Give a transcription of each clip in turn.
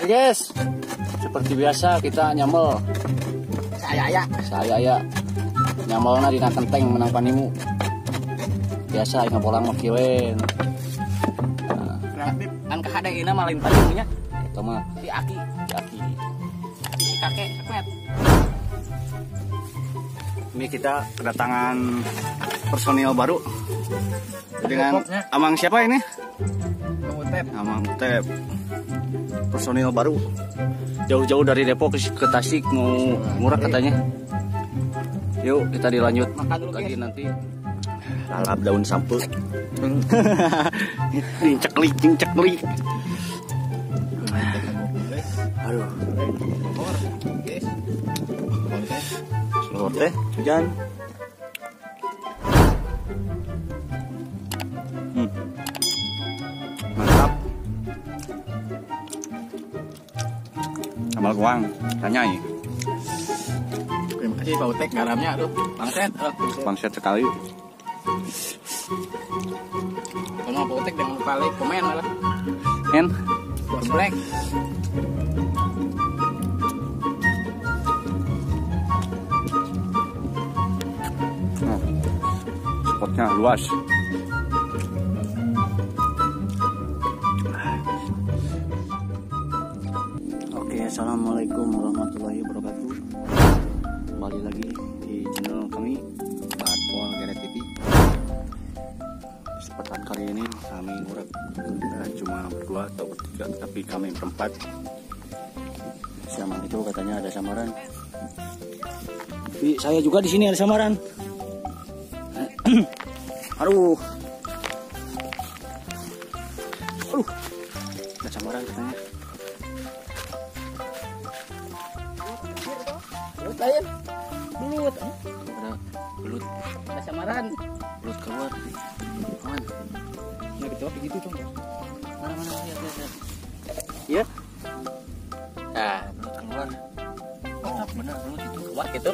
guys, seperti biasa kita nyambel. Saya ya nyamelna dina kenteng menang panimu. Biasa ingat bolang mah kilen. Kreatif kan kahadengina mah lain panimunya. Itu mah Si Aki. Si kakek sekmet. ini kita kedatangan personil baru dengan Amang siapa ini? Amang Utep. Personil baru jauh-jauh dari Depok ke Tasik mau murah katanya. Yuk kita dilanjut lagi nanti. Lalap daun sampul. Ceklik. Aduh. Selor teh hujan. Mantap. Sambal goang, tanyai. Terima kasih Pak Utek garamnya tuh. Bangset sekali. Kalau Pak Utek jangan lupa like, komen malah. En, Black. spotnya luas. Oke, assalamualaikum warahmatullahi wabarakatuh. Kembali lagi di channel kami Badpol Geret TV. Kesempatan kali ini kami ngurek cuma berdua atau bertiga, tapi kami berempat. Siaman itu katanya ada samaran. Tapi saya juga di sini ada samaran. Aduh, ada samaran katanya. Belut lain. Belut. Ada belut, Ada samaran. belut keluar. Aman. Nah gitu begitu dong. Mana lihat. Iya. Nah, belut keluar. Oh, benar belut itu. Wah gitu.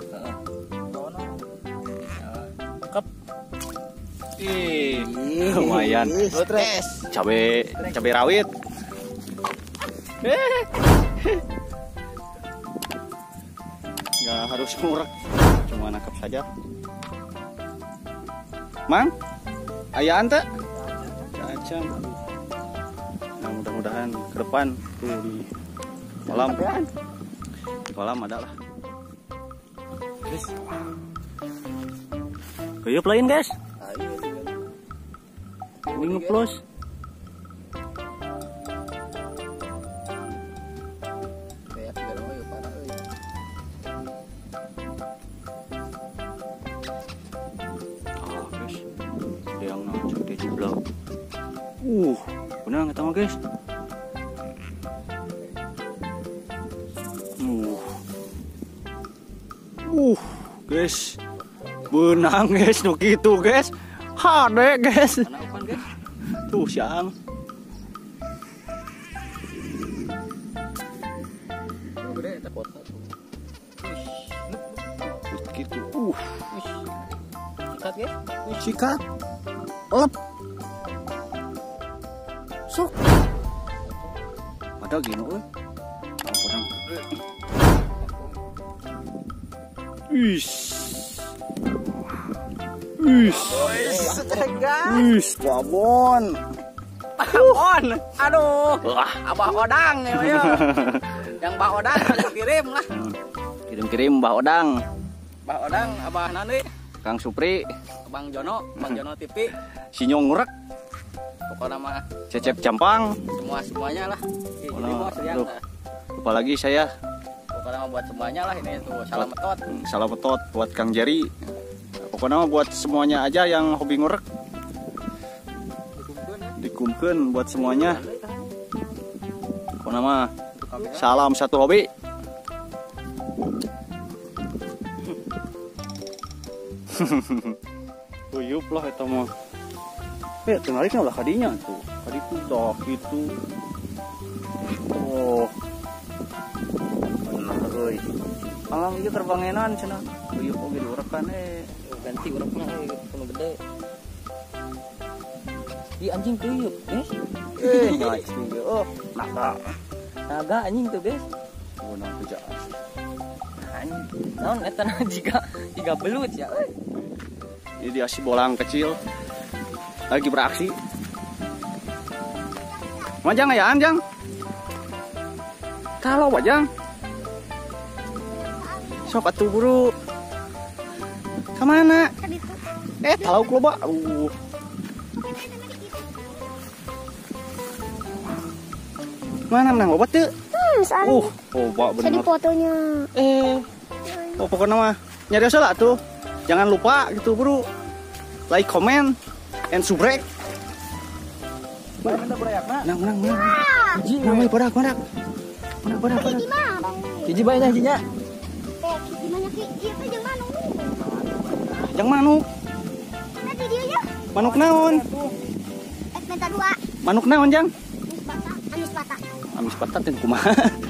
Lumayan. Cabe rawit. Nggak harus ngurek, cuma nangkap saja. Mang, ayaan tak? Caca. Nah, mudah-mudahan ke depan tuh di kolam ada lah. Guys, kuyup lain guys. Ini ngeplus. Guys, ada yang nonjok di jublau. Benar nggak tahu guys. Guys, benang guys, nu gitu guys. Hade guys. Tuh siang. Gitu. Sikat guys. Sikat. Lep. Sok. Ada gini euy. Podang. Babon. Aduh. Abah Odang ya. Yang Mbah Odang kirim lah. Kirim Mbah Odang. Mbah Odang, Abah Nandi, Kang Supri, Bang Jono TV, Sinyong Ngurek, pokoknya mah Cecep Campang, semuanya lah. Ini bos yang lupa lagi saya. pokoknya mah buat semuanya lah ini tuh salam betot. Salam betot buat Kang Jerry. Pokoknya mah buat semuanya aja yang hobi ngurek. Dikumkeun buat semuanya. Pokoknya mah salam satu hobi. Uyup lah eta mah. Tengarikna ulah kadinya tuh. Kadi tuh dak gitu. Oh. Bener euy. Alam ieu terbangenan cenah. Uyup oge diurekan Ganti urekna kuno gede. Di anjing tuyuk, guys. Nyacing. Oh, nakal. Naga anjing tuh guys. Oh, nah beja. Anjing. Naon eta jika belut ya. Ini dia si bolang kecil lagi beraksi. Majang ya anjang. Kalau wajang. Sok atuh buru. Kemana? Tahu loba. Mana menang obat tuh? Obat bener. Jadi fotonya. Pokoknya mah nyari salah tuh. Jangan lupa gitu bro. Like, comment, and subscribe. Mana berayakna? Menang. Hiji, namanya badak. Hiji bae nya hijinya. Gimana ki? Iya teh jeung manuk. Yang manuk. Nah videonya. Manuk naon? Minta 2. Manuk naon jang? Anis patah. Amis patat dan kumaha.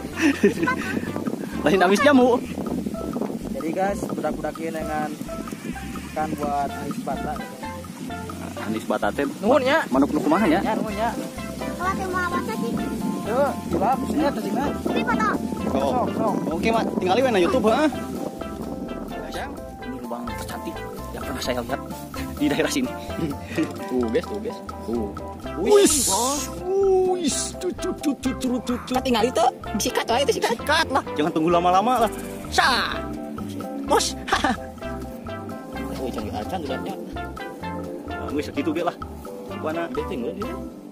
Lain amis jamu. Jadi guys, budak-budakin dengan ikan buat anis bata. Anis bataten. Nuhun ya. Manuk nu kumaha nya? Ya nuhun ya. Kalau teh mau apa sih? Tuh, jilap sini teh cingna. Ini foto. Sok. Oke, Mak. Tinggalin we na YouTube, heeh. Jang, ini lubang tercantik yang pernah saya lihat di daerah sini. Tuh, guys. Wis. Tinggal itu sikat wae itu sikat. Sikat lah, jangan tunggu lama-lama lah. Sa. Bos. Oh, canggih acan dulunya. Geus kitu ge lah. Rupana deting dia.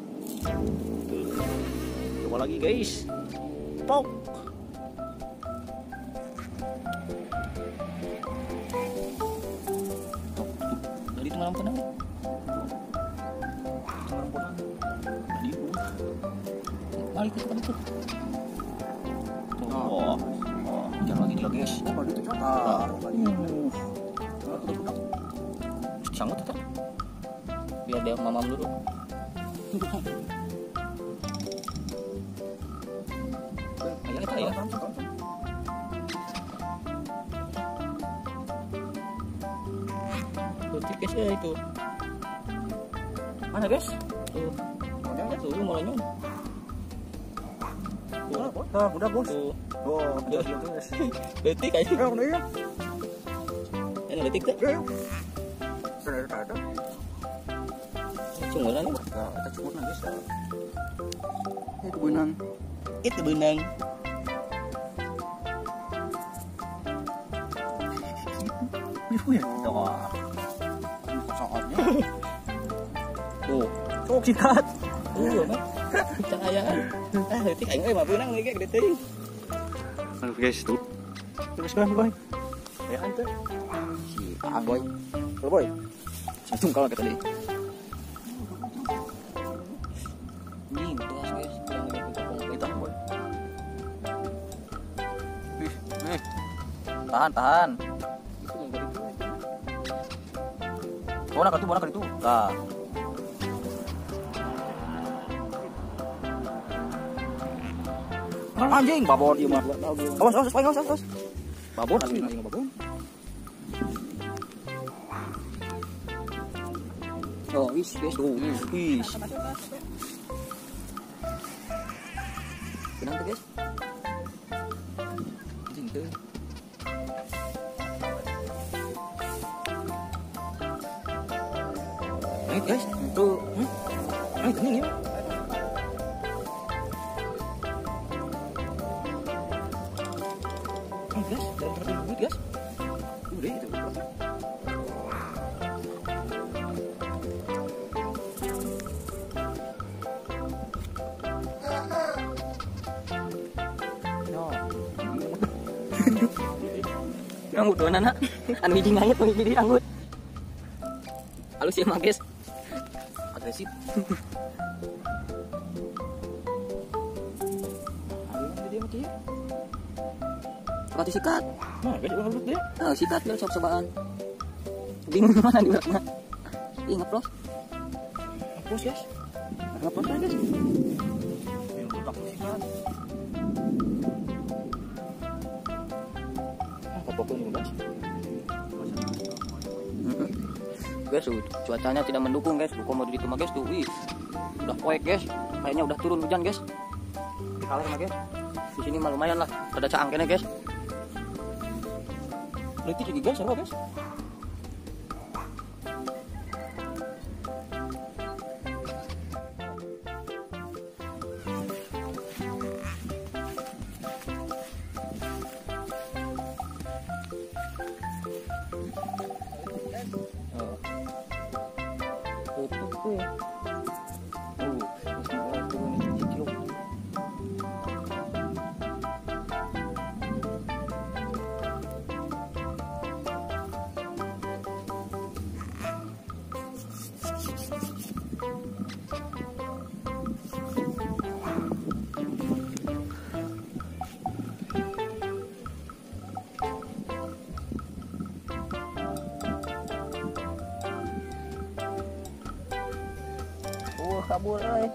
Coba lagi, guys. Pok. Dari itu malam tenang. Balik ke tempat itu. Oh, jangan lagi dia guys. Baru itu coba. Sanggup tetap. Biar dia mamam dulu. Ayo kita ya. Tuh tipis ya itu. Mana guys? Tuh. Tuh mulainya. Udah bos. Oh, Detik aja. udah ya. Ini detik tuh. Cungulan nih. Kita cungulan guys. Itu benang. Biru ya. Soalnya. Tuh. Sok sikat. Cahayaan. Detik aing mah benang lagi gede teuing. Guys, tuh. Terus kan boy. Ya antar. Si Boy. Kalau boy. Satu kalau kita deui. Ini tuh guys. Kita boy. Tahan. Bona ka itu. Tah. Anjing babon ieu mah. Awas. Babon asli babon. Oh, wis guys. Wis. Benang tuh guys. Anjing tuh. Naik guys. Tuh. Naik ini ya. Guys, jangan terlalu guys. Udah itu. Anggut dona nak. Anu hiji ngayet, anu hiji anggut. Halus ya mah guys. Agresif. Berarti sikat. Nah, guys, udah dia. Nah, sikat dia sob-sobaan. Bingung mana di belakang. Ih, ngeplos. Hapus guys. Ngeplos aja guys. Yang budak sikat. Pokoknya ini guys. Guys, cuacanya tidak mendukung guys. Komoditi itu mah guys tuh, wih. Udah poek guys. Kayaknya udah turun hujan guys. Kalah sama guys. Di sini mah lumayan lah, pada caang kene guys. Leutik juga guys, seru guys. Kabur euy.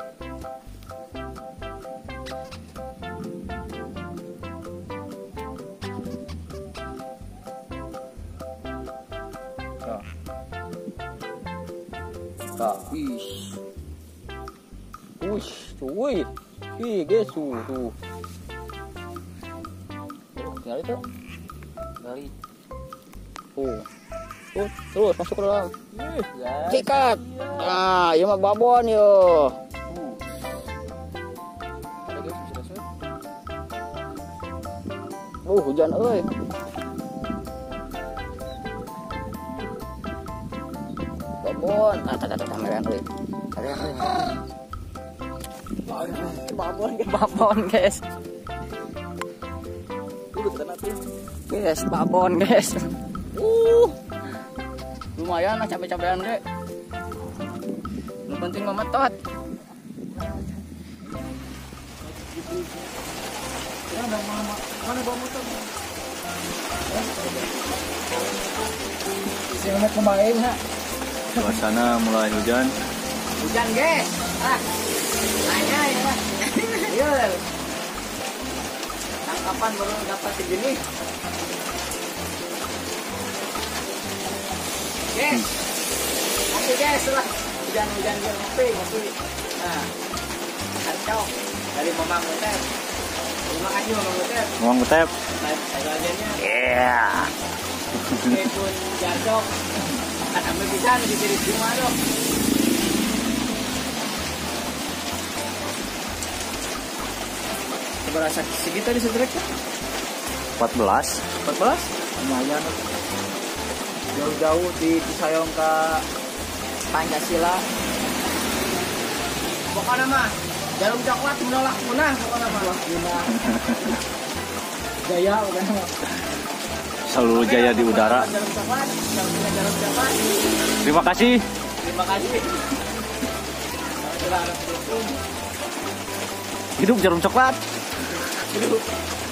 Wih. Cuy. Ih, guys, tuh. Gali tuh. Gali. Terus masuk ke dalam. Sikat. Nah, iya mah babon yo. Ada guys, bisa masuk. Hujan euy. Babon. Tameran euy. Babon, guys. Guys, babon, guys. Lumayan lah capek-capekan ge. Yang penting mah metot. Mana bawa motor? Sini kemarin ha. Suasana mulai hujan. Hujan guys. Nanya ya. Iya. Tangkapan baru dapat segini. Guys. Oke guys lah. Hujan-hujan dia ngopi. Nah. Kacau dari Mamang Butet. Terima kasih Mamang Butet. Mamang Butet. Sayurannya. Iya. Pun jadok. Kan ambil bisa di diri semua dong. Berasa segitu di sedreknya? 14. Lumayan. Jauh-jauh di Cisayong ke Pancasila. Pokoknya mah jarum coklat menolak punah pokoknya mah. Jaya bukan. Selalu jaya di udara. Jarum coklat, jarum coklat. Terima kasih. Hidup Hidup jarum coklat. hidup.